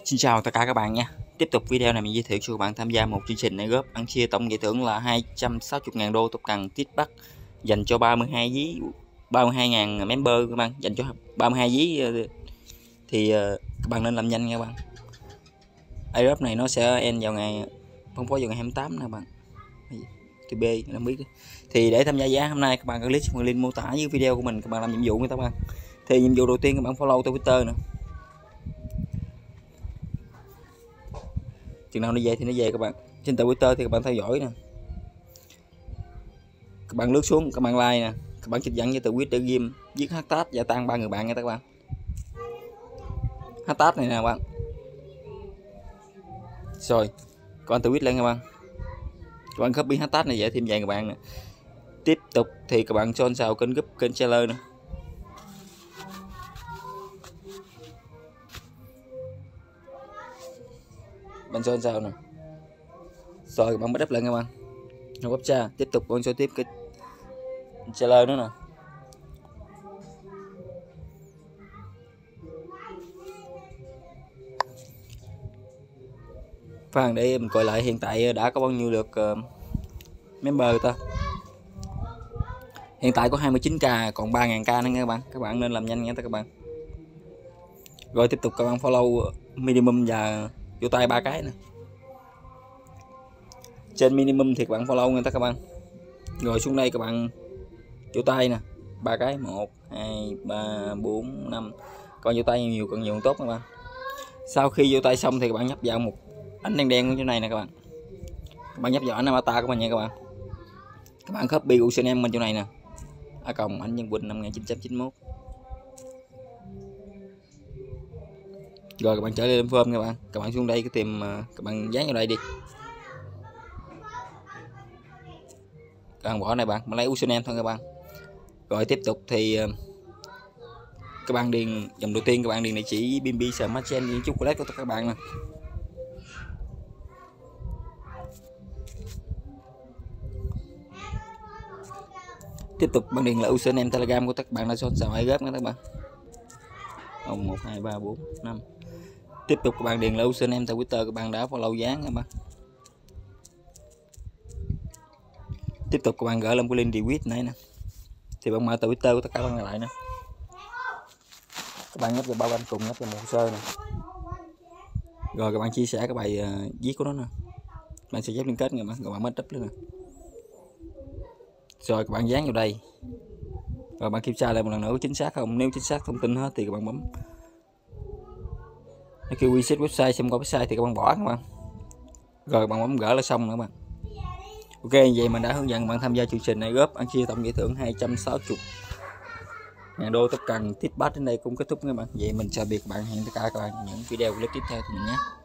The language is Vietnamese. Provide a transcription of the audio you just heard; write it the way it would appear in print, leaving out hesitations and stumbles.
Xin chào tất cả các bạn nha. Tiếp tục video này mình giới thiệu cho các bạn tham gia một chương trình này góp ăn chia tổng giải thưởng là 260.000 đô top cần tip bắc dành cho 32.000 member các bạn, dành cho 32 ví thì các bạn nên làm nhanh nha các bạn. Airdrop này nó sẽ end vào ngày phân phối vào ngày 28 nè các bạn. Thì B không biết. Thì để tham gia giá hôm nay các bạn click vào link mô tả dưới video của mình, các bạn làm nhiệm vụ nha các bạn. Thì nhiệm vụ đầu tiên các bạn follow tôi Twitter nè. Chừng nào nó về thì nó về các bạn. Trên Twitter thì các bạn theo dõi nè. Các bạn lướt xuống, các bạn like nè, các bạn trích dẫn với từ Twitter game viết hashtag gia tăng 3 người bạn nha các bạn. Hashtag này nè các bạn. Rồi, còn từ Twitter lên các bạn. Các bạn copy hashtag này vậy thêm vài người bạn nè. Tiếp tục thì các bạn join vào kênh group, kênh trailer nè. Bạn join vào nè. Rồi các bạn bắt up lên các bạn. Nó bắp cha, tiếp tục con cho tiếp cái trailer nữa nè. Phan để mình coi lại hiện tại đã có bao nhiêu lượt member ta. Hiện tại có 29k, còn 3.000k nữa nha các bạn. Các bạn nên làm nhanh nha các bạn. Rồi tiếp tục các bạn follow minimum và vô tay 3 cái nè. Trên minimum thì các bạn follow nha các bạn. Rồi xuống đây các bạn vô tay nè, 3 cái, 1 2 3 4 5. Còn vô tay nhiều càng nhiều càng tốt các bạn. Sau khi vô tay xong thì các bạn nhấp vào một ánh đen đen ở chỗ này nè các bạn. Các bạn nhấp vào ảnh avatar của mình nha các bạn. Các bạn copy username bên chỗ này nè. @ Nhân Quỳnh 5991. Rồi các bạn trở lên form các bạn. Các bạn xuống đây cái tìm các bạn dán vào đây đi. Các bạn bỏ này bạn lấy username thôi các bạn. Rồi tiếp tục thì các bạn điền dòng đầu tiên, các bạn điền địa chỉ BNB Smart Chain những chocolate của các bạn nè. Tiếp tục bạn điền là username Telegram của các bạn đã chọn xào góp nha các bạn. 1 2 3 4 5. Tiếp tục các bạn điền là username Twitter các bạn đã follow dán các bạn. Tiếp tục các bạn gửi lên cái link retweet này nè. Thì bạn mở Twitter của tất cả các bạn lại nè. Các bạn nhấp vào bao quanh cùng, nhấp vào một hồ sơ nè. Rồi các bạn chia sẻ cái bài viết của nó nè. Bạn sẽ chép liên kết nha bạn, rồi bạn mới up lên nè. Rồi các bạn dán vào đây. Rồi bạn kiểm tra lại một lần nữa có chính xác không. Nếu chính xác thông tin hết thì các bạn bấm. Nó kêu reset website, xem qua website thì các bạn bỏ các bạn. Rồi bạn bấm gỡ là xong nữa các bạn. Ok, vậy mình đã hướng dẫn bạn tham gia chương trình này góp ăn chia tổng giải thưởng 260.000 đô top cần tip bắc đến đây cũng kết thúc các bạn. Vậy mình chào biệt các bạn, hẹn tất cả các bạn những video clip tiếp theo của mình nhé.